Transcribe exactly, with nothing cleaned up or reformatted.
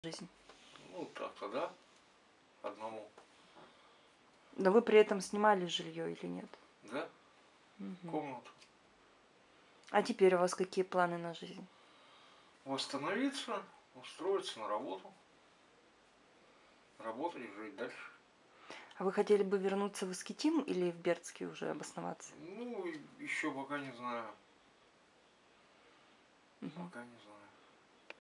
жизнь? Ну, так-то да. Одному. Но вы при этом снимали жилье или нет? Да? Мгм. Комнату. А теперь у вас какие планы на жизнь? Восстановиться, устроиться на работу. Работать и жить дальше. А вы хотели бы вернуться в Искитим или в Бердске уже обосноваться? Ну, еще пока не знаю. Мгм. Пока не знаю.